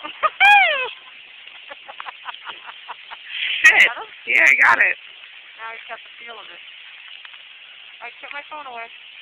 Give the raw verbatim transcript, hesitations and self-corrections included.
Shit. Yeah, I got it. Now he's got the feel of it. I took my phone away.